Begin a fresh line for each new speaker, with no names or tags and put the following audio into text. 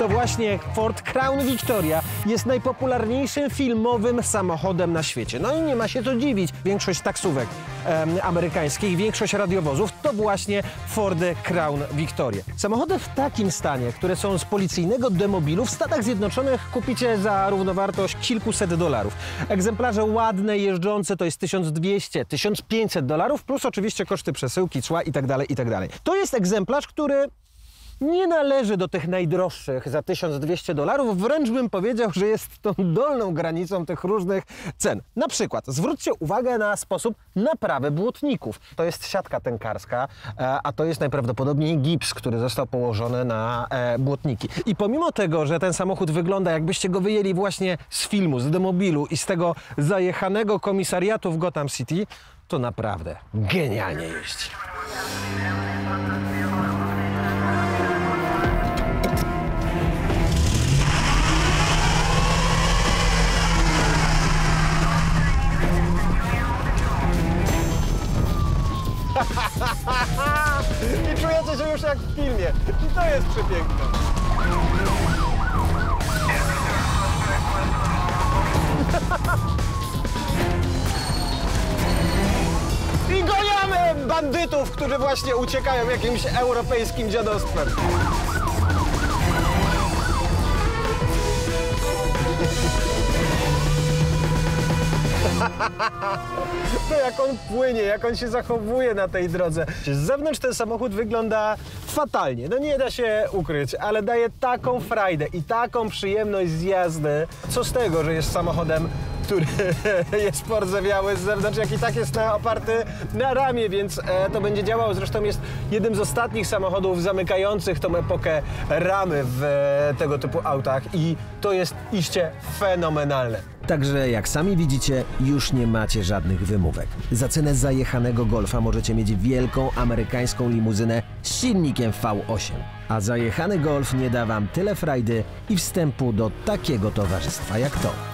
to właśnie Ford Crown Victoria jest najpopularniejszym filmowym samochodem na świecie. No i nie ma się co dziwić. Większość taksówek amerykańskich, większość radiowozów to właśnie Fordy Crown Victoria. Samochody w takim stanie, które są z policyjnego demobilu, w Stanach Zjednoczonych kupicie za równowartość kilkuset dolarów. Egzemplarze ładne, jeżdżące to jest $1200–1500, plus oczywiście koszty przesyłki, cła itd., itd. To jest egzemplarz, który nie należy do tych najdroższych za $1200, wręcz bym powiedział, że jest tą dolną granicą tych różnych cen. Na przykład zwróćcie uwagę na sposób naprawy błotników. To jest siatka tękarska, a to jest najprawdopodobniej gips, który został położony na błotniki. I pomimo tego, że ten samochód wygląda, jakbyście go wyjęli właśnie z filmu, z demobilu i z tego zajechanego komisariatu w Gotham City, to naprawdę genialnie jeździ. I czujecie się już jak w filmie. I to jest przepiękne. I goniamy bandytów, którzy właśnie uciekają jakimś europejskim dziadostwem. To jak on płynie, jak on się zachowuje na tej drodze. Z zewnątrz ten samochód wygląda fatalnie, no nie da się ukryć, ale daje taką frajdę i taką przyjemność z jazdy. Co z tego, że jest samochodem, który jest pordzewiały z zewnątrz, jak i tak jest oparty na ramie, więc to będzie działało. Zresztą jest jednym z ostatnich samochodów zamykających tą epokę ramy w tego typu autach i to jest iście fenomenalne. Także jak sami widzicie, już nie macie żadnych wymówek. Za cenę zajechanego Golfa możecie mieć wielką amerykańską limuzynę z silnikiem V8. A zajechany Golf nie da wam tyle frajdy i wstępu do takiego towarzystwa jak to.